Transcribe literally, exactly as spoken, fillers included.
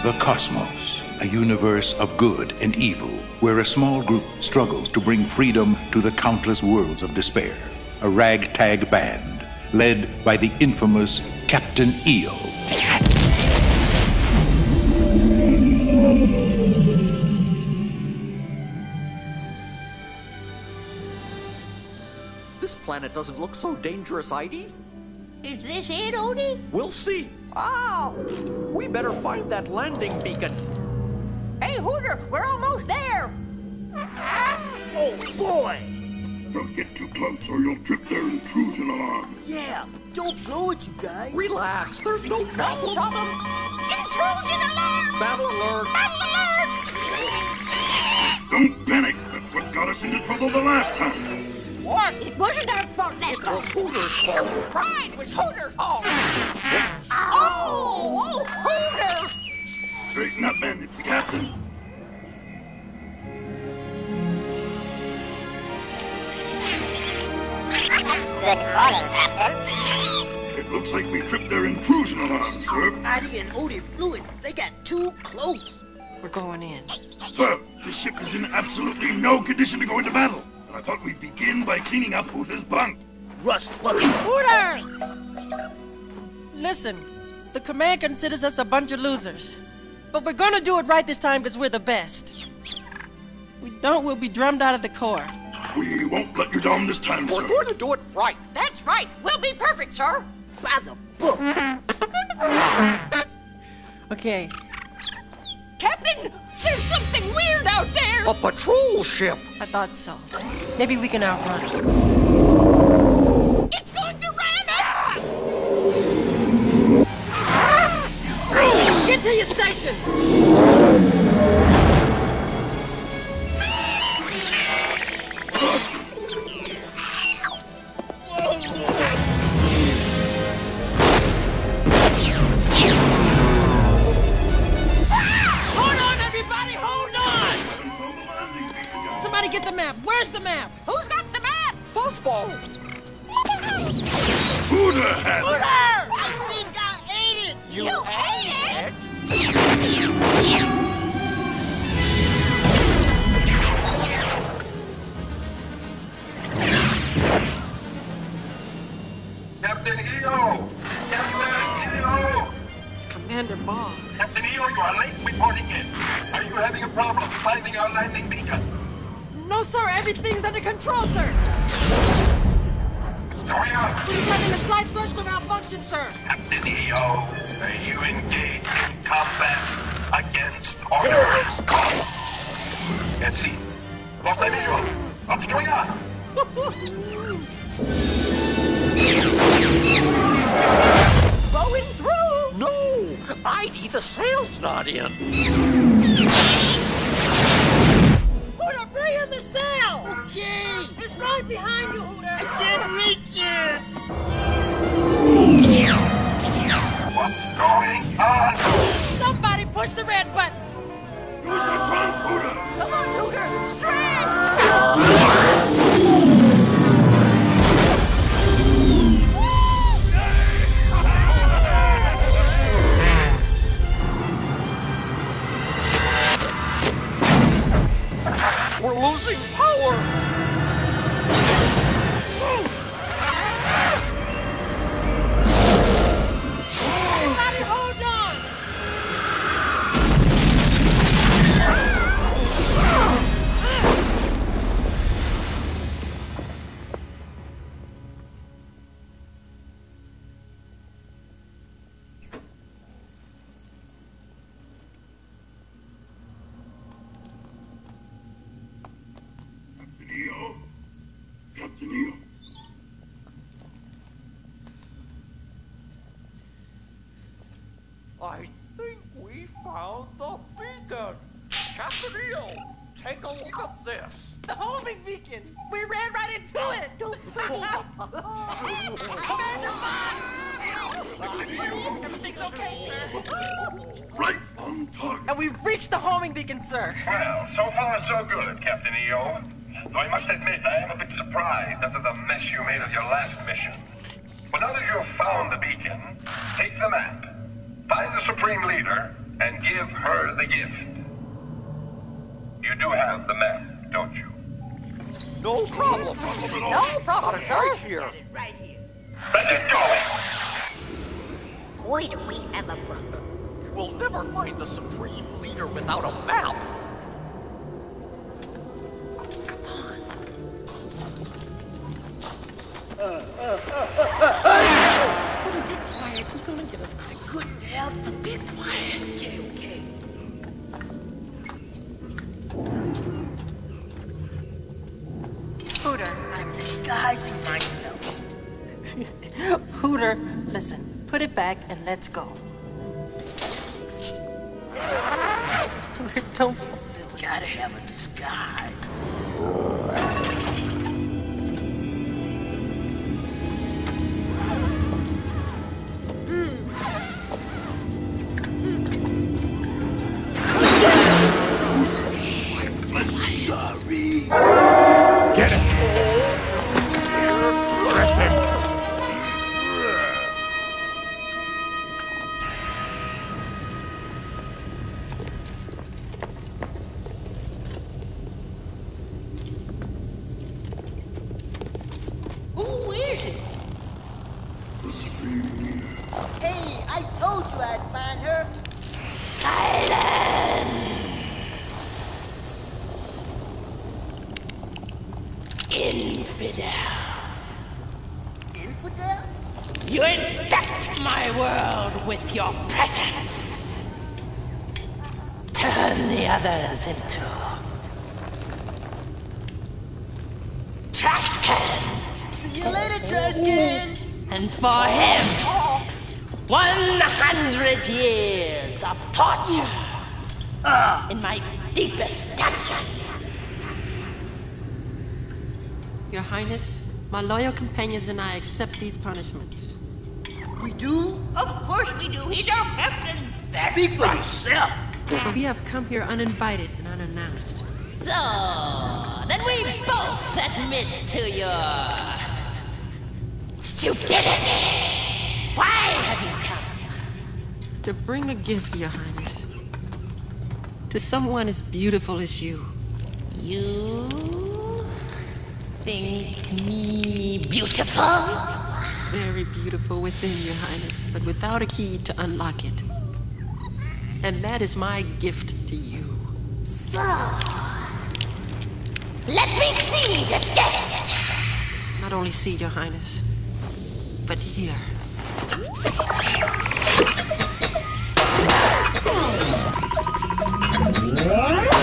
The cosmos, a universe of good and evil, where a small group struggles to bring freedom to the countless worlds of despair. A ragtag band, led by the infamous Captain E O. This planet doesn't look so dangerous, Heidi. Is this it, Odie? We'll see. Oh! We better find that landing beacon. Hey, Hooter, we're almost there! Oh, boy! Don't get too close or you'll trip their intrusion alarm. Yeah, don't blow it, you guys. Relax, there's no problem. No problem. Intrusion alarm! Battle alert! Battle alert! Don't panic. That's what got us into trouble the last time. What? It wasn't our fault last It time. was Hooter's fault. Right, it was Hooter's fault. Oh, oh, Hooter! Straighten up, men. It's the captain. Good morning, Captain. It looks like we tripped their intrusion alarm, sir. Addy and Odie blew it. They got too close. We're going in. Sir, the ship is in absolutely no condition to go into battle. I thought we'd begin by cleaning up Hooter's bunk. Rust bucket. Hooter! Listen, the command considers us a bunch of losers. But we're gonna do it right this time because we're the best. We don't, we'll be drummed out of the Corps. We won't let you down this time, We're sir. going to do it right. That's right. We'll be perfect, sir. By the book. Okay. Captain, there's something weird out there. A patrol ship. I thought so. Maybe we can outrun it. It's going to ram us. Get to your station! Hold on, everybody! Hold on! Somebody get the map. Where's the map? Who's got the map? Fuzzball. Hooter had it. Hooter! I think I ate it. You, you ate it? Captain E O! Captain E O! It's Commander Ball. Captain E O, you are late reporting in. Are you having a problem finding our landing beacon? No, sir. Everything's under control, sir. What's going on? We're just having a slight thrust malfunction, sir. Captain E O, are you engaged in combat against orders? Can't see. Lost my visual. What's going on? Going through. No! Heidi, the sail's not in. Hooter, bring in the sail! Okay. It's right behind you, Hooter! I can't reach it. What's going on? Somebody push the red button! Use your trunk, Hooter. Come on, Hooter. Straight. We're losing power. Everybody hold on! Captain E O. Captain E O. I think we found the beacon. Captain E O, take a look at this. The homing beacon! We ran right into it! Commander Bond! Everything's okay, sir. Right on target. And we've reached the homing beacon, sir. Well, so far so good, Captain E O. Though I must admit, I am a bit surprised after the mess you made of your last mission. But now that you've found the beacon, take the map, find the Supreme Leader, and give her the gift. You do have the map, don't you? No problem. No problem, sir. Right here. Right here. Let's get going. Boy, do we have a problem. We'll never find the Supreme Leader without a map. Be quiet. You're gonna get us caught. I couldn't help but be quiet. Okay, okay. Hooter. I'm disguising myself. Hooter, listen. Put it back and let's go. Hooter, don't be silly. Gotta have a disguise. Sorry. Get it! Arrest him! Who is it? Hey, I told you I'd find her. Infidel. Infidel? You infect my world with your presence. Turn the others into trash cans. See you later, trash can. And for him, one hundred years of torture in my deepest dungeon. Your Highness, my loyal companions and I accept these punishments. We do? Of course we do. He's our captain. Speak for yourself. But we have come here uninvited and unannounced. So, then we both admit to your stupidity. Why have you come? To bring a gift, Your Highness. To someone as beautiful as you. You think me beautiful? Very beautiful within, Your Highness, but without a key to unlock it. And that is my gift to you. So, let me see this gift. Not only see, Your Highness, but hear. Hmm.